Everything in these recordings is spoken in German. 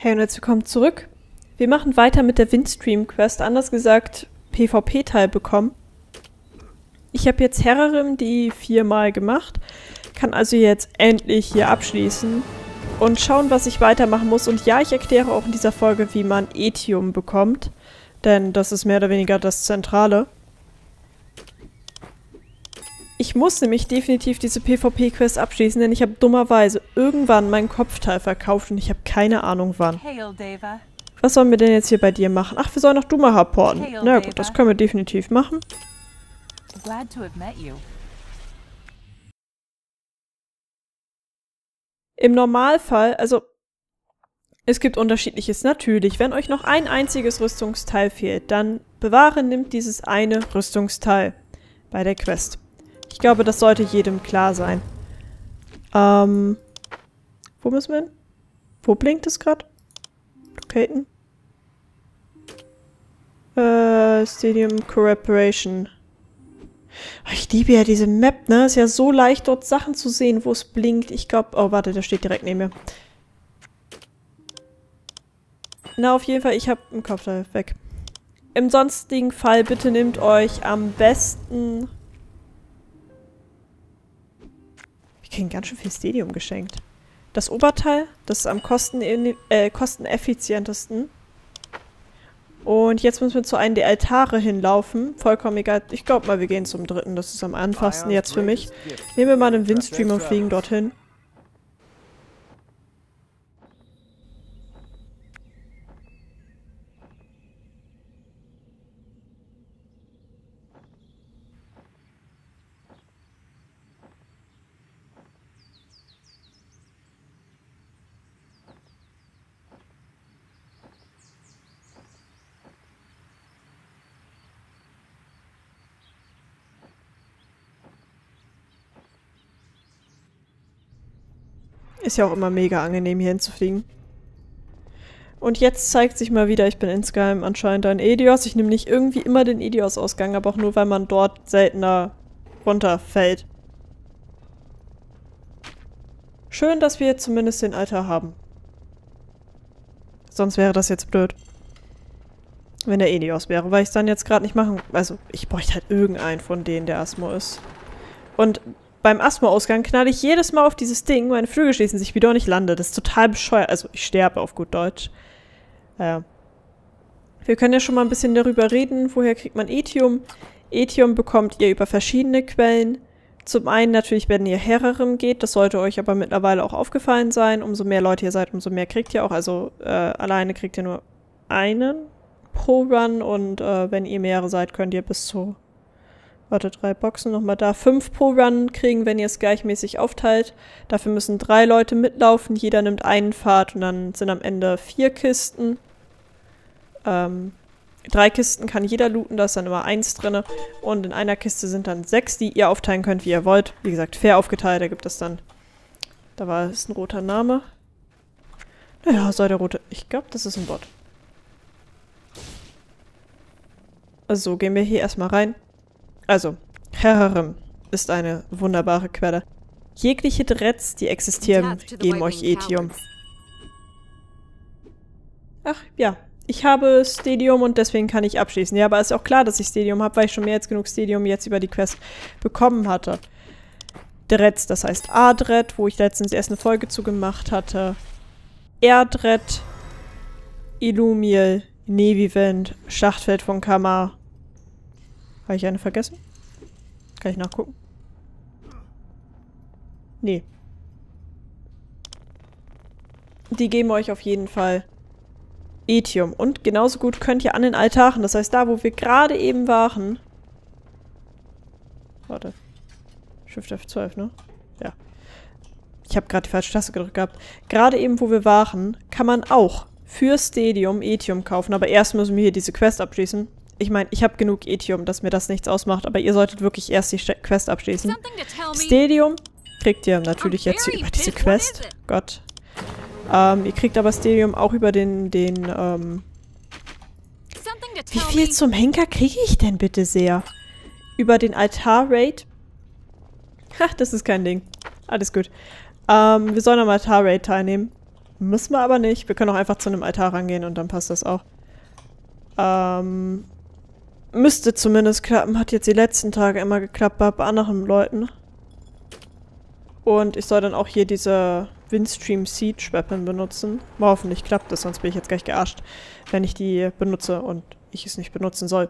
Hey und herzlich willkommen zurück. Wir machen weiter mit der Windstream-Quest, anders gesagt PvP-Teil bekommen. Ich habe jetzt Herarim die 4-mal gemacht, kann also jetzt endlich hier abschließen und schauen, was ich weitermachen muss. Und ja, ich erkläre auch in dieser Folge, wie man Ethium bekommt, denn das ist mehr oder weniger das Zentrale. Ich muss nämlich definitiv diese PvP-Quest abschließen, denn ich habe dummerweise irgendwann meinen Kopfteil verkauft und ich habe keine Ahnung wann. Was sollen wir denn jetzt hier bei dir machen? Ach, wir sollen noch Dumaha porten. Na gut, das können wir definitiv machen. Im Normalfall, also es gibt Unterschiedliches. Natürlich, wenn euch noch ein einziges Rüstungsteil fehlt, dann bewahre nimmt dieses eine Rüstungsteil bei der Quest. Ich glaube, das sollte jedem klar sein. Wo müssen wir hin? Wo blinkt es gerade? Locaten? Stadium Cooperation. Ich liebe ja diese Map, ne? Ist ja so leicht, dort Sachen zu sehen, wo es blinkt. Ich glaube... Oh, warte, der steht direkt neben mir. Na, auf jeden Fall, ich habe einen Kopfteil weg. Im sonstigen Fall, bitte nehmt euch am besten... Wir kriegen ganz schön viel Stadium geschenkt. Das Oberteil, das ist am kosteneffizientesten. Und jetzt müssen wir zu einem der Altare hinlaufen. Vollkommen egal. Ich glaube mal, wir gehen zum dritten. Das ist am einfachsten jetzt für mich. Nehmen wir mal einen Windstream und fliegen dorthin. Ist ja auch immer mega angenehm, hier hinzufliegen. Und jetzt zeigt sich mal wieder, ich bin insgeheim anscheinend ein Edios. Ich nehme nicht irgendwie immer den Edios-Ausgang, aber auch nur, weil man dort seltener runterfällt. Schön, dass wir zumindest den Altar haben. Sonst wäre das jetzt blöd. Wenn der Edios wäre, weil ich es dann jetzt gerade nicht machen... Also, ich bräuchte halt irgendeinen von denen, der Asmo ist. Und... Beim Asmo-Ausgang knalle ich jedes Mal auf dieses Ding, meine Flügel schließen sich wieder und ich lande. Das ist total bescheuert. Also, ich sterbe auf gut Deutsch. Wir können ja schon mal ein bisschen darüber reden, woher kriegt man Ethium. Ethium bekommt ihr über verschiedene Quellen. Zum einen natürlich, wenn ihr Herarim geht, das sollte euch aber mittlerweile auch aufgefallen sein. Umso mehr Leute ihr seid, umso mehr kriegt ihr auch. Also, alleine kriegt ihr nur einen pro Run und wenn ihr mehrere seid, könnt ihr bis zu... Warte, 3 Boxen nochmal da. 5 pro Run kriegen, wenn ihr es gleichmäßig aufteilt. Dafür müssen 3 Leute mitlaufen. Jeder nimmt einen Pfad und dann sind am Ende 4 Kisten. 3 Kisten kann jeder looten, da ist dann immer 1 drin. Und in einer Kiste sind dann 6, die ihr aufteilen könnt, wie ihr wollt. Wie gesagt, fair aufgeteilt, da gibt es dann... Da war es ein roter Name. Naja, soll der rote... Ich glaube, das ist ein Bot. Also, gehen wir hier erstmal rein. Also, Herarim ist eine wunderbare Quelle. Jegliche Dreads, die existieren, geben euch Ethium. Ach, ja. Ich habe Stadium und deswegen kann ich abschließen. Ja, aber ist auch klar, dass ich Stadium habe, weil ich schon mehr als genug Stadium jetzt über die Quest bekommen hatte. Dreads, das heißt A-Dread, wo ich letztens erst eine Folge zu gemacht hatte. R-Dread, Illumiel, Nevivent, Schlachtfeld von Kamar. Habe ich eine vergessen? Kann ich nachgucken? Nee. Die geben euch auf jeden Fall Ethium. Und genauso gut könnt ihr an den Altaren, das heißt da, wo wir gerade eben waren... Warte. Shift F12, ne? Ja. Ich habe gerade die falsche Taste gedrückt gehabt. Gerade eben, wo wir waren, kann man auch für Stadium Ethium kaufen. Aber erst müssen wir hier diese Quest abschließen. Ich meine, ich habe genug Ethium, dass mir das nichts ausmacht, aber ihr solltet wirklich erst die Quest abschließen. Stadium kriegt ihr natürlich jetzt hier über diese Quest. Gott. Ihr kriegt aber Stadium auch über den wie viel zum Henker kriege ich denn bitte sehr? Über den Altar-Raid. Ach, das ist kein Ding. Alles gut. Wir sollen am Altar-Raid teilnehmen. Müssen wir aber nicht. Wir können auch einfach zu einem Altar rangehen und dann passt das auch. Müsste zumindest klappen. Hat jetzt die letzten Tage immer geklappt bei anderen Leuten. Und ich soll dann auch hier diese Windstream Siege Weapon benutzen. Mal hoffentlich klappt das, sonst bin ich jetzt gleich gearscht, wenn ich die benutze und ich es nicht benutzen soll.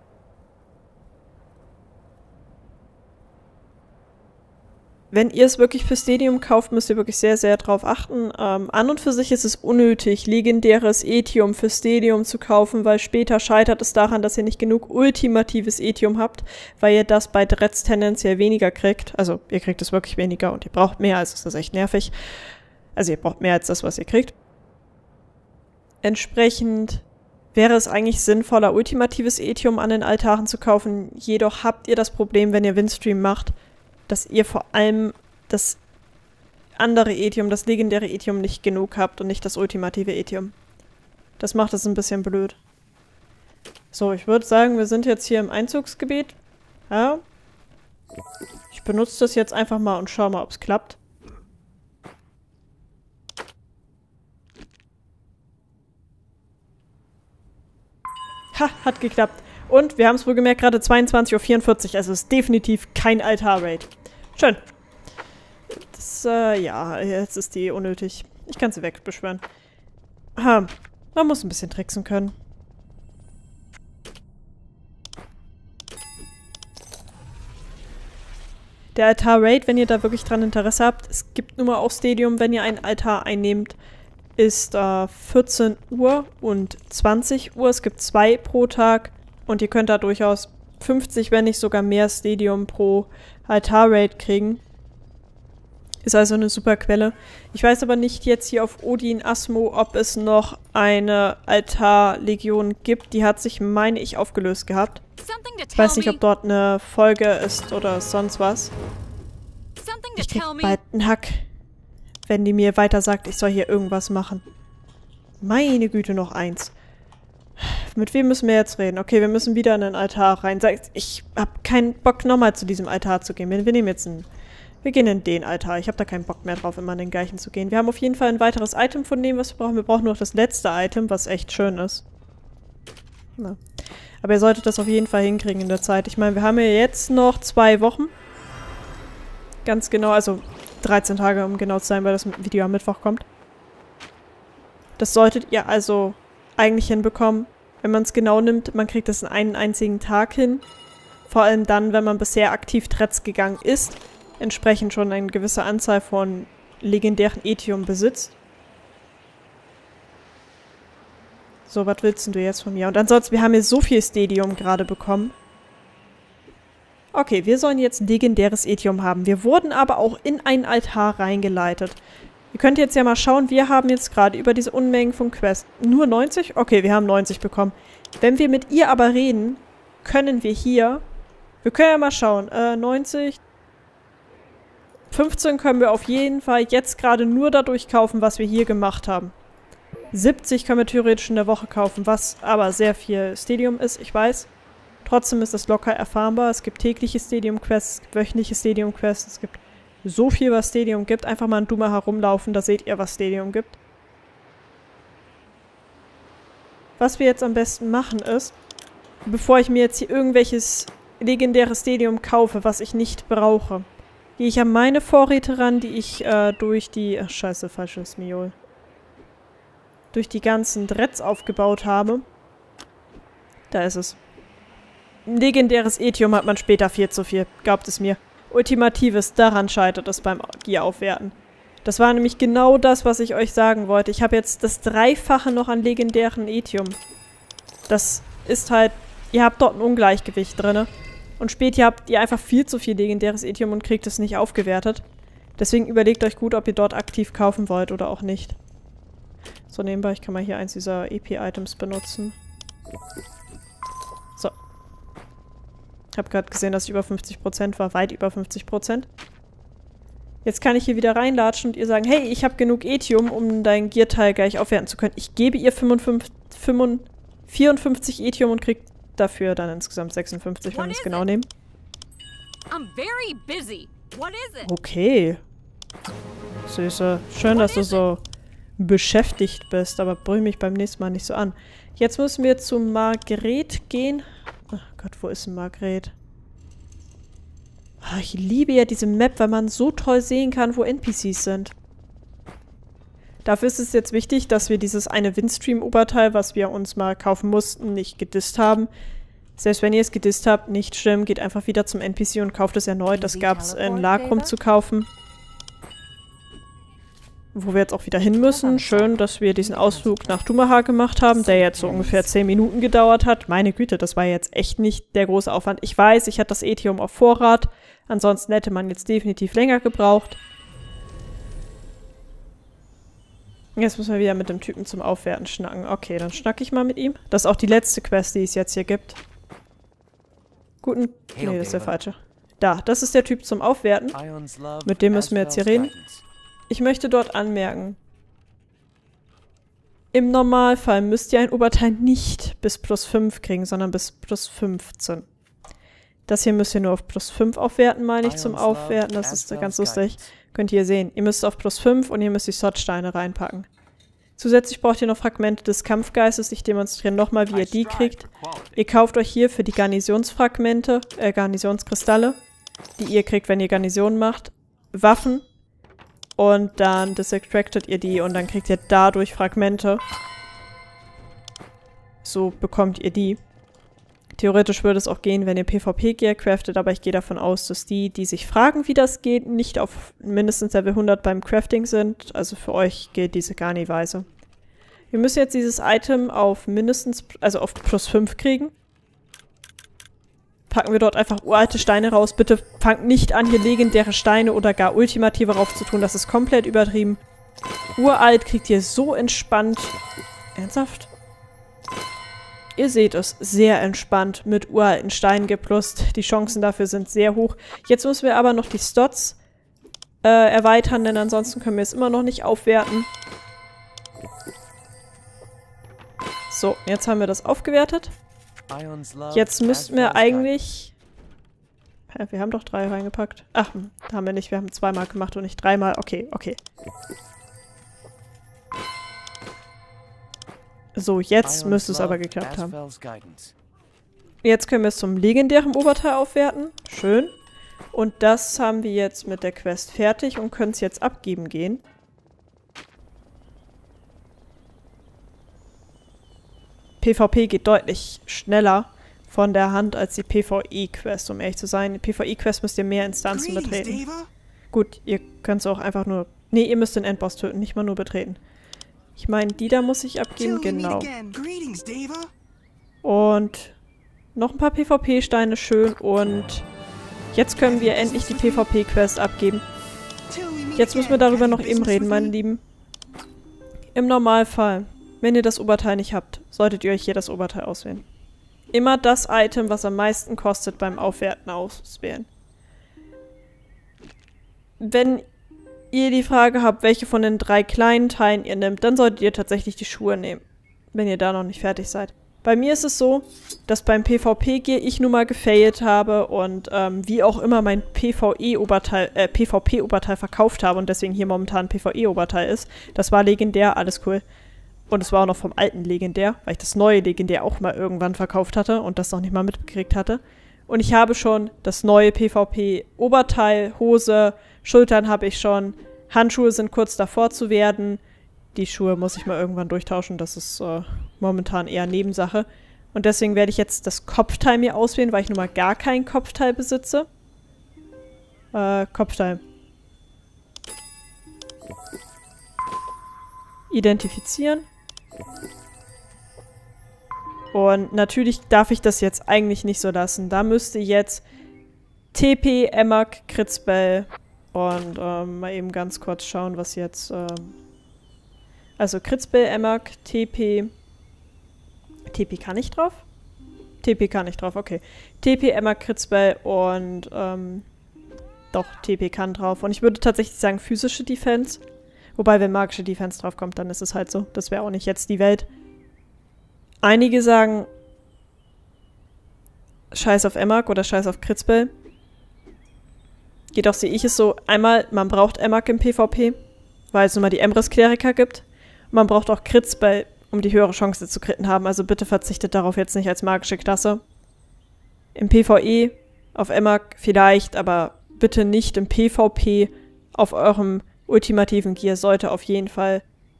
Wenn ihr es wirklich für Stadium kauft, müsst ihr wirklich sehr, sehr drauf achten. An und für sich ist es unnötig, legendäres Ethium für Stadium zu kaufen, weil später scheitert es daran, dass ihr nicht genug ultimatives Ethium habt, weil ihr das bei Dretz tendenziell weniger kriegt. Also ihr kriegt es wirklich weniger und ihr braucht mehr, also ist das echt nervig. Also ihr braucht mehr als das, was ihr kriegt. Entsprechend wäre es eigentlich sinnvoller, ultimatives Ethium an den Altaren zu kaufen. Jedoch habt ihr das Problem, wenn ihr Windstream macht, dass ihr vor allem das andere Ethium, das legendäre Ethium nicht genug habt und nicht das ultimative Ethium. Das macht es ein bisschen blöd. So, ich würde sagen, wir sind jetzt hier im Einzugsgebiet. Ja. Ich benutze das jetzt einfach mal und schau mal, ob es klappt. Ha, hat geklappt. Und wir haben es wohl gemerkt, gerade 22:44 Uhr, also ist definitiv kein Altar-Raid. Schön. Das, ja, jetzt ist die unnötig. Ich kann sie wegbeschwören. Man muss ein bisschen tricksen können. Der Altar-Raid, wenn ihr da wirklich dran Interesse habt, es gibt nun mal auch Stadium, wenn ihr einen Altar einnehmt, ist 14 Uhr und 20 Uhr. Es gibt 2 pro Tag. Und ihr könnt da durchaus 50, wenn nicht sogar mehr Stadium pro Altar-Raid kriegen. Ist also eine super Quelle. Ich weiß aber nicht jetzt hier auf Odin Asmo, ob es noch eine Altar-Legion gibt. Die hat sich, meine ich, aufgelöst gehabt. Ich weiß nicht, ob dort eine Folge ist oder sonst was. Ich krieg bald einen Hack, wenn die mir weiter sagt, ich soll hier irgendwas machen. Meine Güte, noch eins. Mit wem müssen wir jetzt reden? Okay, wir müssen wieder in den Altar rein. Ich hab keinen Bock, nochmal zu diesem Altar zu gehen. Wir nehmen jetzt einen... Wir gehen in den Altar. Ich habe da keinen Bock mehr drauf, immer in den gleichen zu gehen. Wir haben auf jeden Fall ein weiteres Item von dem, was wir brauchen. Wir brauchen nur noch das letzte Item, was echt schön ist. Na. Aber ihr solltet das auf jeden Fall hinkriegen in der Zeit. Ich meine, wir haben ja jetzt noch 2 Wochen. Ganz genau, also 13 Tage, um genau zu sein, weil das Video am Mittwoch kommt. Das solltet ihr also eigentlich hinbekommen. Wenn man es genau nimmt, man kriegt das in einen einzigen Tag hin. Vor allem dann, wenn man bisher aktiv Dretz gegangen ist, entsprechend schon eine gewisse Anzahl von legendären Ethium besitzt. So, was willst denn du jetzt von mir? Und ansonsten, wir haben hier so viel Stadium gerade bekommen. Okay, wir sollen jetzt legendäres Ethium haben. Wir wurden aber auch in einen Altar reingeleitet. Ihr könnt jetzt ja mal schauen, wir haben jetzt gerade über diese Unmengen von Quests nur 90? Okay, wir haben 90 bekommen. Wenn wir mit ihr aber reden, können wir hier... Wir können ja mal schauen. 90... 15 können wir auf jeden Fall jetzt gerade nur dadurch kaufen, was wir hier gemacht haben. 70 können wir theoretisch in der Woche kaufen, was aber sehr viel Stadium ist, ich weiß. Trotzdem ist das locker erfahrbar. Es gibt tägliche Stadium-Quests, es gibt wöchentliche Stadium-Quests, es gibt so viel, was Stadium gibt. Einfach mal in Duma herumlaufen, da seht ihr, was Stadium gibt. Was wir jetzt am besten machen ist, bevor ich mir jetzt hier irgendwelches legendäres Stadium kaufe, was ich nicht brauche, gehe ich an meine Vorräte ran, die ich durch die... Ach, scheiße, falsches Miol. Durch die ganzen Dretz aufgebaut habe. Da ist es. Legendäres Ethium hat man später viel zu viel, glaubt es mir. Ultimatives, daran scheitert es beim Gear-Aufwerten. Das war nämlich genau das, was ich euch sagen wollte. Ich habe jetzt das 3-fache noch an legendären Ethium. Das ist halt... Ihr habt dort ein Ungleichgewicht drin. Und später habt ihr einfach viel zu viel legendäres Ethium und kriegt es nicht aufgewertet. Deswegen überlegt euch gut, ob ihr dort aktiv kaufen wollt oder auch nicht. So, nebenbei, ich kann mal hier eins dieser EP-Items benutzen. So. Ich habe gerade gesehen, dass ich über 50% war. Weit über 50%. Jetzt kann ich hier wieder reinlatschen und ihr sagen, hey, ich habe genug Ethium, um dein Gear-Teil gleich aufwerten zu können. Ich gebe ihr 54 Ethium und kriegt dafür dann insgesamt 56, wenn wir es genau nehmen. Okay. Süße. Schön, dass du so beschäftigt bist. Aber brüll mich beim nächsten Mal nicht so an. Jetzt müssen wir zu Margret gehen. Ach Gott, wo ist denn Margret? Oh, ich liebe ja diese Map, weil man so toll sehen kann, wo NPCs sind. Dafür ist es jetzt wichtig, dass wir dieses eine Windstream-Oberteil, was wir uns mal kaufen mussten, nicht gedisst haben. Selbst wenn ihr es gedisst habt, nicht schlimm, geht einfach wieder zum NPC und kauft es erneut. Das gab es in Lagrum zu kaufen. Wo wir jetzt auch wieder hin müssen. Schön, dass wir diesen Ausflug nach Dumaha gemacht haben, der jetzt so ungefähr 10 Minuten gedauert hat. Meine Güte, das war jetzt echt nicht der große Aufwand. Ich weiß, ich hatte das Ethium auf Vorrat. Ansonsten hätte man jetzt definitiv länger gebraucht. Jetzt müssen wir wieder mit dem Typen zum Aufwerten schnacken. Okay, dann schnacke ich mal mit ihm. Das ist auch die letzte Quest, die es jetzt hier gibt. Nee, das ist der falsche. Da, das ist der Typ zum Aufwerten. Mit dem müssen wir jetzt hier reden. Ich möchte dort anmerken, im Normalfall müsst ihr ein Oberteil nicht bis plus 5 kriegen, sondern bis plus 15. Das hier müsst ihr nur auf plus 5 aufwerten, meine ich, zum Aufwerten. Das ist ganz lustig. Könnt ihr hier sehen. Ihr müsst auf plus 5 und ihr müsst die Slotsteine reinpacken. Zusätzlich braucht ihr noch Fragmente des Kampfgeistes. Ich demonstriere nochmal, wie ihr die kriegt. Ihr kauft euch hier für die Garnisonsfragmente, Garnisonskristalle, die ihr kriegt, wenn ihr Garnison macht, Waffen. Und dann disextractet ihr die und dann kriegt ihr dadurch Fragmente. So bekommt ihr die. Theoretisch würde es auch gehen, wenn ihr PvP-Gear craftet, aber ich gehe davon aus, dass die sich fragen, wie das geht, nicht auf mindestens Level 100 beim Crafting sind. Also für euch gilt diese Garni-Weise. Wir müssen jetzt dieses Item auf mindestens, also auf plus 5 kriegen. Packen wir dort einfach uralte Steine raus. Bitte fangt nicht an, hier legendäre Steine oder gar ultimative raufzutun. Das ist komplett übertrieben. Uralt kriegt ihr so entspannt. Ernsthaft? Ihr seht es, sehr entspannt mit uralten Steinen geplust. Die Chancen dafür sind sehr hoch. Jetzt müssen wir aber noch die Stots erweitern, denn ansonsten können wir es immer noch nicht aufwerten. So, jetzt haben wir das aufgewertet. Jetzt müssten wir eigentlich... Ja, wir haben doch 3 reingepackt. Ach, haben wir nicht. Wir haben 2-mal gemacht und nicht 3-mal. Okay, okay. So, jetzt müsste es aber geklappt haben. Jetzt können wir es zum legendären Oberteil aufwerten. Schön. Und das haben wir jetzt mit der Quest fertig und können es jetzt abgeben gehen. PvP geht deutlich schneller von der Hand als die PvE-Quest, um ehrlich zu sein. Die PvE-Quest müsst ihr mehr Instanzen betreten. Gut, ihr könnt es auch einfach nur... Nee, ihr müsst den Endboss töten, nicht mal nur betreten. Ich meine, die da muss ich abgeben, genau. Und noch ein paar PvP-Steine, schön. Und jetzt können wir endlich die PvP-Quest abgeben. Jetzt müssen wir darüber noch eben reden, meine Lieben. Im Normalfall, wenn ihr das Oberteil nicht habt, solltet ihr euch hier das Oberteil auswählen. Immer das Item, was am meisten kostet, beim Aufwerten auswählen. Wenn ihr die Frage habt, welche von den 3 kleinen Teilen ihr nehmt, dann solltet ihr tatsächlich die Schuhe nehmen, wenn ihr da noch nicht fertig seid. Bei mir ist es so, dass beim PvP-Gear ich nun mal gefailt habe und wie auch immer mein PvP-Oberteil verkauft habe und deswegen hier momentan ein PvE-Oberteil ist. Das war legendär, alles cool. Und es war auch noch vom alten Legendär, weil ich das neue Legendär auch mal irgendwann verkauft hatte und das noch nicht mal mitgekriegt hatte. Und ich habe schon das neue PvP-Oberteil, Hose, Schultern habe ich schon, Handschuhe sind kurz davor zu werden. Die Schuhe muss ich mal irgendwann durchtauschen, das ist momentan eher Nebensache. Und deswegen werde ich jetzt das Kopfteil mir auswählen, weil ich nun mal gar kein Kopfteil besitze. Kopfteil. Identifizieren. Und natürlich darf ich das jetzt eigentlich nicht so lassen. Da müsste jetzt TP, Emmak, Kritzbell und mal eben ganz kurz schauen, was jetzt... also Kritzbell, Emmak, TP... TP kann ich drauf? TP kann ich drauf, okay. TP, Emmak, Kritzbell und... doch, TP kann drauf. Und ich würde tatsächlich sagen physische Defense. Wobei, wenn magische Defense drauf kommt, dann ist es halt so. Das wäre auch nicht jetzt die Welt. Einige sagen Scheiß auf Emmak oder Scheiß auf Kritzbell. Jedoch sehe ich es so, einmal, man braucht Emmak im PvP, weil es nun mal die Emrys-Kleriker gibt. Man braucht auch Crits, um die höhere Chance zu critten haben, also bitte verzichtet darauf jetzt nicht als magische Klasse. Im PvE, auf Emmak vielleicht, aber bitte nicht im PvP. Auf eurem ultimativen Gear sollte auf jeden Fall...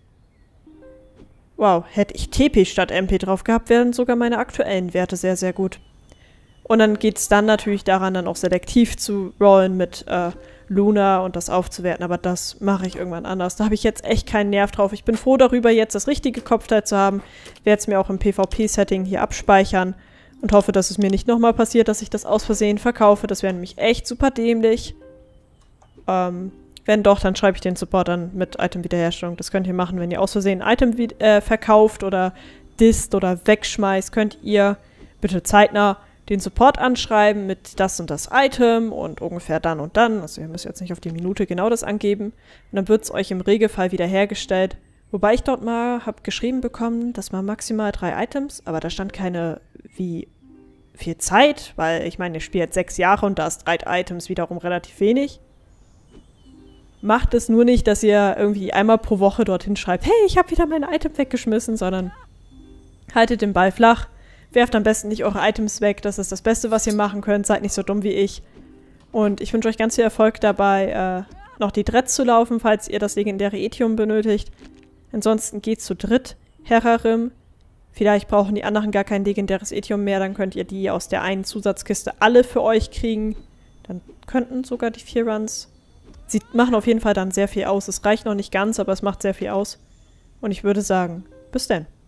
Wow, hätte ich TP statt MP drauf gehabt, wären sogar meine aktuellen Werte sehr, sehr gut. Und dann geht es dann natürlich daran, dann auch selektiv zu rollen mit Luna und das aufzuwerten, aber das mache ich irgendwann anders. Da habe ich jetzt echt keinen Nerv drauf. Ich bin froh darüber, jetzt das richtige Kopfteil zu haben, werde es mir auch im PvP-Setting hier abspeichern und hoffe, dass es mir nicht nochmal passiert, dass ich das aus Versehen verkaufe. Das wäre nämlich echt super dämlich. Wenn doch, dann schreibe ich den Support dann mit Item-Wiederherstellung. Das könnt ihr machen, wenn ihr aus Versehen ein Item verkauft oder disst oder wegschmeißt, könnt ihr bitte zeitnah den Support anschreiben mit das und das Item und ungefähr dann und dann. Also ihr müsst jetzt nicht auf die Minute genau das angeben. Und dann wird es euch im Regelfall wiederhergestellt. Wobei ich dort mal habe geschrieben bekommen, das waren maximal 3 Items, aber da stand keine wie viel Zeit, weil ich meine, ihr spielt jetzt 6 Jahre und da ist 3 Items wiederum relativ wenig. Macht es nur nicht, dass ihr irgendwie einmal pro Woche dorthin schreibt, hey, ich habe wieder mein Item weggeschmissen, sondern haltet den Ball flach. Werft am besten nicht eure Items weg, das ist das Beste, was ihr machen könnt. Seid nicht so dumm wie ich. Und ich wünsche euch ganz viel Erfolg dabei, noch die Dreads zu laufen, falls ihr das legendäre Ethium benötigt. Ansonsten geht zu dritt, Herarim. Vielleicht brauchen die anderen gar kein legendäres Ethium mehr, dann könnt ihr die aus der einen Zusatzkiste alle für euch kriegen. Dann könnten sogar die 4 Runs. Sie machen auf jeden Fall dann sehr viel aus. Es reicht noch nicht ganz, aber es macht sehr viel aus. Und ich würde sagen, bis dann.